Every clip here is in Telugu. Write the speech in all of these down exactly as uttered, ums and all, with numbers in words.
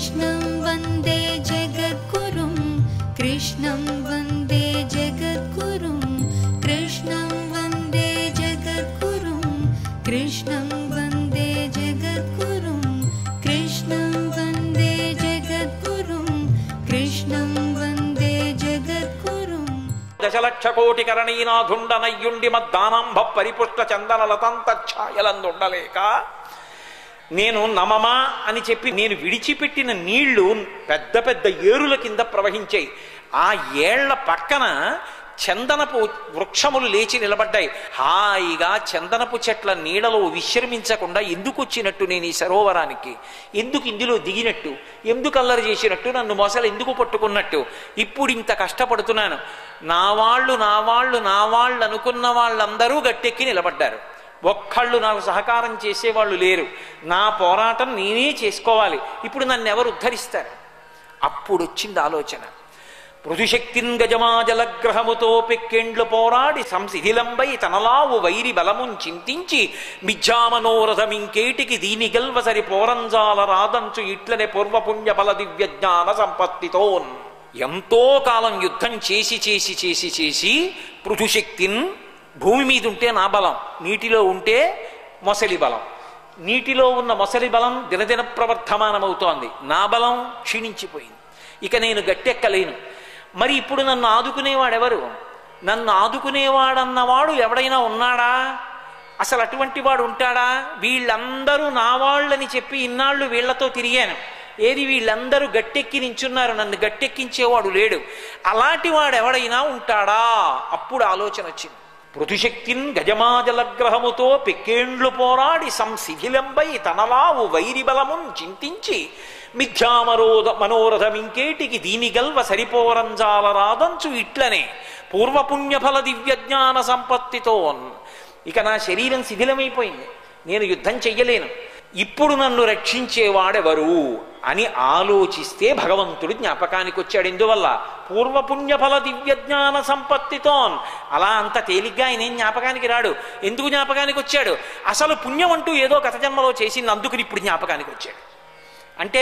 कृष्णं वन्दे जगद्गुरुं कृष्णं वन्दे जगद्गुरुं कृष्णं वन्दे जगद्गुरुं कृष्णं वन्दे जगद्गुरुं कृष्णं वन्दे जगद्गुरुं कृष्णं वन्दे जगद्गुरुं దశలక్ష కోటి కరణీనాథుండనయ్యుండి మద్దానాంభ పరిపుష్ట చందనలతంతఛాయలందుండలేక నేను నమమా అని చెప్పి నేను విడిచిపెట్టిన నీళ్లు పెద్ద పెద్ద ఏరుల కింద ప్రవహించాయి. ఆ ఏళ్ల పక్కన చందనపు వృక్షములు లేచి నిలబడ్డాయి. హాయిగా చందనపు చెట్ల నీడలో విశ్రమించకుండా ఎందుకు వచ్చినట్టు నేను ఈ సరోవరానికి, ఎందుకు ఇందులో దిగినట్టు, ఎందుకు అల్లరి చేసినట్టు, నన్ను మొసలు ఎందుకు పట్టుకున్నట్టు, ఇప్పుడు ఇంత కష్టపడుతున్నాను. నా వాళ్ళు నా వాళ్ళు నా వాళ్ళు అనుకున్న వాళ్ళందరూ గట్టెక్కి నిలబడ్డారు. ఒక్కళ్ళు నాకు సహకారం చేసేవాళ్ళు లేరు. నా పోరాటం నేనే చేసుకోవాలి. ఇప్పుడు నన్ను ఎవరు ఉద్ధరిస్తారు? అప్పుడు వచ్చింది ఆలోచన. పృథుశక్తిన్ గజమాజలగ్రహముతో పెక్కెండ్లు పోరాడి సంశిథిలంబై తనలావు వైరి బలమున్ చింతించి మిథ్యామనోరథమింకేటికి దీని గల్వసరి పోరంజాల రాదంచు ఇట్లనే పూర్వపుణ్య బల దివ్య జ్ఞాన సంపత్తితోన్. ఎంతో కాలం యుద్ధం చేసి చేసి చేసి చేసి పృథుశక్తిన్, భూమి మీద ఉంటే నా బలం, నీటిలో ఉంటే మొసలి బలం. నీటిలో ఉన్న మొసలి బలం దినదిన ప్రవర్ధమానమవుతోంది, నా బలం క్షీణించిపోయింది. ఇక నేను గట్టెక్కలేను. మరి ఇప్పుడు నన్ను ఆదుకునేవాడెవరు? నన్ను ఆదుకునేవాడన్నవాడు ఎవడైనా ఉన్నాడా? అసలు అటువంటి వాడు ఉంటాడా? వీళ్ళందరూ నా వాళ్ళని చెప్పి ఇన్నాళ్ళు వీళ్లతో తిరిగాను. ఏది వీళ్ళందరూ గట్టెక్కి నించున్నారు, నన్ను గట్టెక్కించేవాడు లేడు. అలాంటి వాడు ఎవడైనా ఉంటాడా? అప్పుడు ఆలోచన వచ్చింది. పృథుశక్తిన్ గజమాజలగ్రహముతో పెక్కేండ్లు పోరాడి సంశిథిలంబై తనలావు వైరి బలమున్ చింతించి మిథ్యామరోధ మనోరథమింకేటికి దీనిగల్వ సరిపోరంజాల రాదంచు ఇట్లనే పూర్వపుణ్యఫల దివ్యజ్ఞాన సంపత్తితో. ఇక నా శరీరం శిథిలమైపోయింది, నేను యుద్ధం చెయ్యలేను. ఇప్పుడు నన్ను రక్షించేవాడెవరు అని ఆలోచిస్తే భగవంతుడు జ్ఞాపకానికి వచ్చాడు. ఎందువల్ల? పూర్వపుణ్యఫల దివ్యజ్ఞాన సంపత్తితో. అలా అంత తేలిగ్గా ఆయన ఏం జ్ఞాపకానికి రాడు. ఎందుకు జ్ఞాపకానికి వచ్చాడు? అసలు పుణ్యం అంటూ ఏదో గత జన్మలో చేసింది, అందుకని ఇప్పుడు జ్ఞాపకానికి వచ్చాడు. అంటే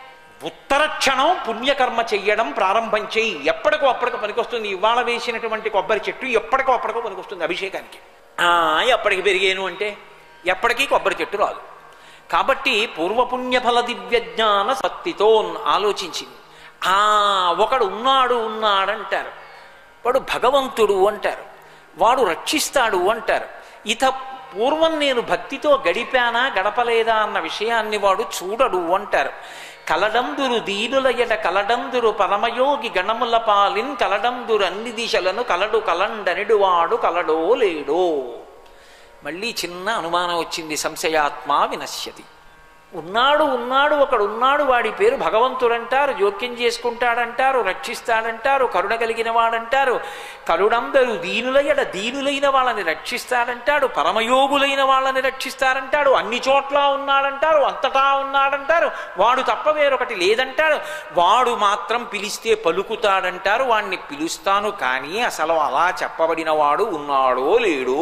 ఉత్తర క్షణం పుణ్యకర్మ చెయ్యడం ప్రారంభం చెయ్యి, ఎప్పటికో అప్పటికో పనికొస్తుంది. ఇవాళ వేసినటువంటి కొబ్బరి చెట్టు ఎప్పటికో అప్పటికో పనికొస్తుంది అభిషేకానికి. ఎప్పటికి పెరిగాను అంటే ఎప్పటికీ కొబ్బరి చెట్టు రాదు. కాబట్టి పూర్వపుణ్యఫల దివ్యజ్ఞాన సత్తితో ఆలోచించింది. ఆ ఒకడు ఉన్నాడు ఉన్నాడంటారు, వాడు భగవంతుడు అంటారు, వాడు రక్షిస్తాడు అంటారు. ఇత పూర్వం నేను భక్తితో గడిపానా గడపలేదా అన్న విషయాన్ని వాడు చూడడు అంటారు. కలడందురు దీనుల ఎడ కలడందురు పరమయోగి గణముల పాలిన్ కలడందురు అన్ని దిశలను కలడు కలండనిడు వాడు కలడో లేడో. మళ్ళీ చిన్న అనుమానం వచ్చింది. సంశయాత్మా వినశ్యతి. ఉన్నాడు ఉన్నాడు ఒకడు ఉన్నాడు, వాడి పేరు భగవంతుడంటారు, జోక్యం చేసుకుంటాడంటారు, రక్షిస్తాడంటారు, కరుణ కలిగిన వాడంటారు. కరుణందరూ దీనుల ఎడ దీనులైన వాళ్ళని రక్షిస్తాడంటాడు, పరమయోగులైన వాళ్ళని రక్షిస్తాడంటాడు, అన్ని చోట్ల ఉన్నాడంటారు, అంతటా ఉన్నాడంటారు, వాడు తప్ప వేరొకటి లేదంటాడు. వాడు మాత్రం పిలిస్తే పలుకుతాడంటారు, వాణ్ణి పిలుస్తాను కానీ అసలు అలా చెప్పబడిన వాడు ఉన్నాడో లేడో.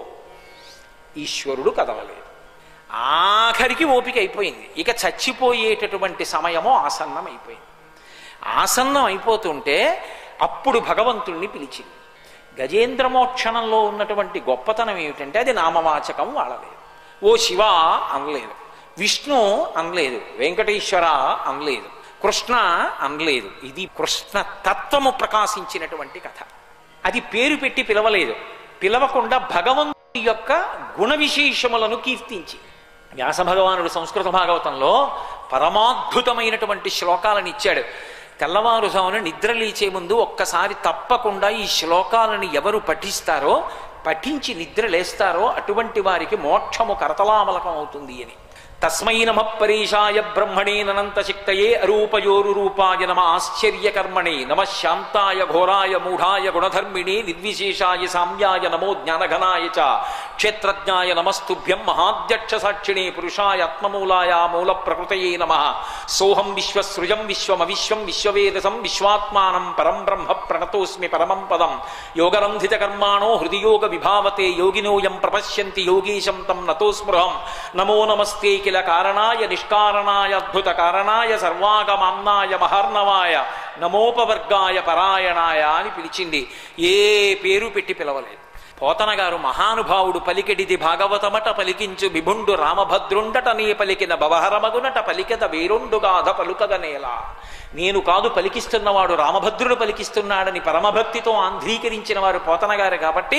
ఈశ్వరుడు కదలలేదు. ఆఖరికి ఓపిక అయిపోయింది. ఇక చచ్చిపోయేటటువంటి సమయమో ఆసన్నం అయిపోయింది. ఆసన్నం అయిపోతుంటే అప్పుడు భగవంతుణ్ణి పిలిచింది. గజేంద్రమోక్షణంలో ఉన్నటువంటి గొప్పతనం ఏమిటంటే అది నామవాచకం వాడలేదు. ఓ శివ అనలేదు, విష్ణు అనలేదు, వెంకటేశ్వర అనలేదు, కృష్ణ అనలేదు. ఇది కృష్ణ తత్వము ప్రకాశించినటువంటి కథ. అది పేరు పెట్టి పిలవలేదు. పిలవకుండా భగవంతుడి యొక్క గుణ విశేషములను కీర్తించి. వ్యాస భగవానుడు సంస్కృత భాగవతంలో పరమాద్భుతమైనటువంటి శ్లోకాలను ఇచ్చాడు. తెల్లవారుజామున నిద్ర లేచే ముందు ఒక్కసారి తప్పకుండా ఈ శ్లోకాలను ఎవరు పఠిస్తారో, పఠించి నిద్ర లేస్తారో అటువంటి వారికి మోక్షము కరతలామలకం అవుతుంది అని. తస్మై నమ పరేశాయ బ్రహ్మణే అనంతశక్తయే అరూపయోరు రూపాయ నమ ఆశ్చర్యకర్మణే నమ శాంతాయ ఘోరాయ మూఢాయ గుణధర్మిణే నిర్విశేషాయ సామ్యాయ నమో జ్ఞానఘనాయ చ క్షేత్రజ్ఞాయ నమస్తుభ్యం మహాధ్యక్ష సాక్షిణే పురుషాయ ఆత్మమూలాయ మూల ప్రకృతయే నమ. సోహం విశ్వసృజం విశ్వమవిశ్వం విశ్వవేదసం విశ్వాత్మానం పరం బ్రహ్మ ప్రణతోస్మి పరమం పదం. యోగరంధిత కర్మాణో హృదియోగ విభావతే యోగినోయం ప్రపశ్యంతి యోగీశం తం నతోస్మృహం. నమో నమస్తే నిఖిల కారణాయ నిష్కారణాయ అద్భుత కారణాయ సర్వాగమామ్నాయ మహర్ణవాయ నమోపవర్గాయ పరాయణాయ అని పిలిచింది. ఏ పేరు పెట్టి పిలవలేదు. పోతన గారు మహానుభావుడు పలికెడిది భాగవతమట పలికించు విభుండు రామభద్రుండట నీ పలికిన భవహరమగునట పలికెద వేరుండుగాధ పలుకగనేలా. నేను కాదు పలికిస్తున్నవాడు రామభద్రుడు పలికిస్తున్నాడని పరమభక్తితో ఆంధ్రీకరించిన వారు పోతన గారు కాబట్టి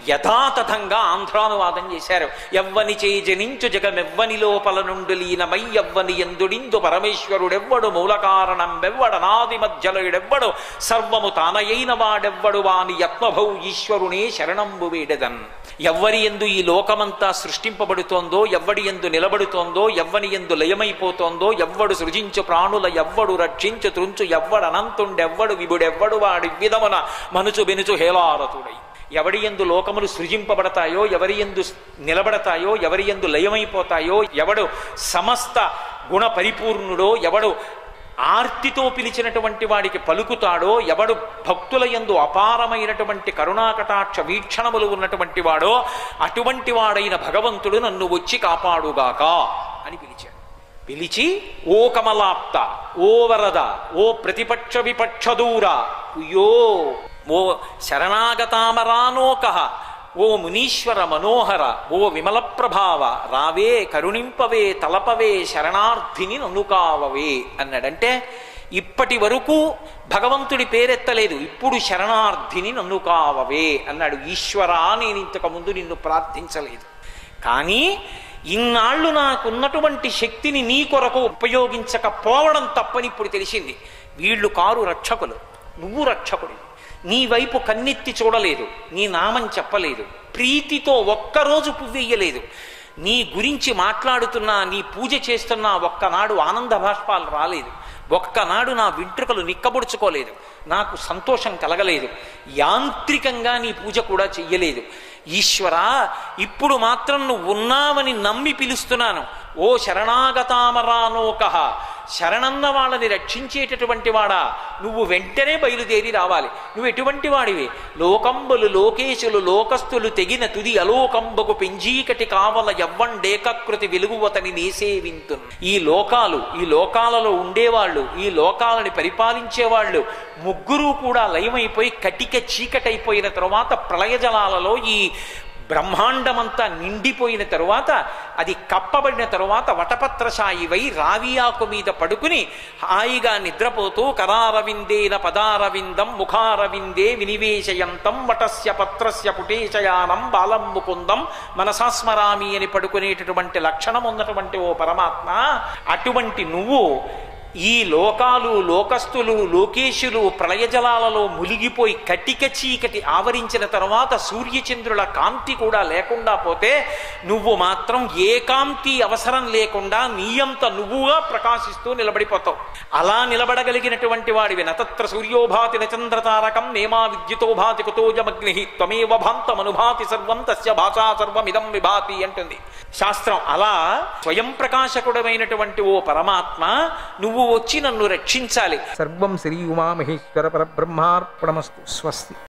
యథాతథంగా ఆంధ్రానువాదం చేశారు. ఎవ్వని చేజనించు జగమెవ్వని లోపల నుండి లీనమై ఎవ్వని ఎందుడిందు పరమేశ్వరుడెవ్వడు మూల కారణం వెవ్వడనాది మధ్యలుడెవ్వడు సర్వము తానయైన వాడెవ్వడు వాని యత్మభౌ ఈశ్వరునే శరణంబు వేడదన్. ఎవ్వరి ఎందు ఈ లోకమంతా సృష్టింపబడుతోందో, ఎవ్వడి ఎందు నిలబడుతోందో, ఎవ్వని ఎందు లయమైపోతోందో, ఎవ్వడు సృజించు ప్రాణుల ఎవ్వడు రక్షించు త్రుంచు ఎవ్వడనంతుండెవ్వడు విభుడెవ్వడు వాడి విధమున మనుచు బెనుచు హేలారతుడై. ఎవడి ఎందు లోకములు సృజింపబడతాయో, ఎవరి ఎందు నిలబడతాయో, ఎవరి ఎందు లయమైపోతాయో, ఎవడు సమస్త గుణ పరిపూర్ణుడో, ఎవడు ఆర్తితో పిలిచినటువంటి వాడికి పలుకుతాడో, ఎవడు భక్తుల యందు అపారమైనటువంటి కరుణాకటాక్ష వీక్షణములు ఉన్నటువంటి వాడో అటువంటి వాడైన భగవంతుడు నన్ను వచ్చి కాపాడుగాక అని పిలిచాడు. పిలిచి ఓ కమలాప్త, ఓ వరద, ఓ ప్రతిపక్ష విపక్ష దూర, ఉయ్యో ఓ శరణాగతామరానోక, ఓ మునీశ్వర మనోహర, ఓ విమల ప్రభావ, రావే కరుణింపవే తలపవే శరణార్థిని నన్నుకావవే అన్నాడంటే ఇప్పటి వరకు భగవంతుడి పేరెత్తలేదు, ఇప్పుడు శరణార్థిని నన్నుకావవే అన్నాడు. ఈశ్వరా నేను ఇంతకు ముందు నిన్ను ప్రార్థించలేదు, కానీ ఇన్నాళ్ళు నాకున్నటువంటి శక్తిని నీ కొరకు ఉపయోగించకపోవడం తప్పని ఇప్పుడు తెలిసింది. వీళ్ళు కారు రక్షకులు, నువ్వు రక్షకుడి. నీ వైపు కన్నెత్తి చూడలేదు, నీ నామం చెప్పలేదు, ప్రీతితో ఒక్కరోజు పువ్వెయ్యలేదు, నీ గురించి మాట్లాడుతున్నా, నీ పూజ చేస్తున్నా ఒక్కనాడు ఆనంద భాష్పాలు రాలేదు, ఒక్కనాడు నా వెంట్రుకలు నిక్కబొడుచుకోలేదు, నాకు సంతోషం కలగలేదు, యాంత్రికంగా నీ పూజ కూడా చెయ్యలేదు. ఈశ్వరా ఇప్పుడు మాత్రం నువ్వు ఉన్నావని నమ్మి పిలుస్తున్నాను. ఓ శరణాగతామరానోక, శరణన్న వాళ్ళని రక్షించేటటువంటి వాడా నువ్వు వెంటనే బయలుదేరి రావాలి. నువ్వు ఎటువంటి వాడివి? లోకంబులు లోకేశులు లోకస్తులు తెగిన తుది అలోకంబకు పెంజీకటి కావల ఎవ్వండేకృతి వెలుగువతని నేసేవింతు. ఈ లోకాలు, ఈ లోకాలలో ఉండేవాళ్ళు, ఈ లోకాలని పరిపాలించేవాళ్ళు ముగ్గురు కూడా లయమైపోయి కటిక చీకటైపోయిన తరువాత ప్రళయ జలాలలో ఈ బ్రహ్మాండమంతా నిండిపోయిన తరువాత, అది కప్పబడిన తరువాత వటపత్రశాయివై రావియాకు మీద పడుకుని హాయిగా నిద్రపోతూ కరారవిందేన పదారవిందం ముఖారవిందే వినివేశయంతం వటస్య పత్రస్య పుటేశయానం బాలం ముకుందం మనసాస్మరామి అని పడుకునేటటువంటి లక్షణం ఉన్నటువంటి ఓ పరమాత్మ, అటువంటి నువ్వు ఈ లోకాలు లోకస్తులు లోకేశులు ప్రళయజలాలలో మునిగిపోయి కటిక చీకటి ఆవరించిన తర్వాత సూర్యచంద్రుల కాంతి కూడా లేకుండా పోతే నువ్వు మాత్రం ఏ కాంతి అవసరం లేకుండా నీయంత నువ్వుగా ప్రకాశిస్తూ నిలబడిపోతావు. అలా నిలబడగలిగినటువంటి వాడివి. నతత్ర సూర్యోభాతి నచంద్రతారకం నేమా విద్యుతోభాతి కుతోజమగ్ని త్వమేవ భాంతమనుభాతి సర్వం తస్య భాషా సర్వమిదం విభాతి అంటుంది శాస్త్రం. అలా స్వయం ప్రకాశకుడమైనటువంటి ఓ పరమాత్మ నువ్వు వచ్చి నన్ను రక్షించాలి. సర్వం శ్రీ ఉమామహేశ్వర పరబ్రహ్మార్పణమస్తు. స్వస్తి.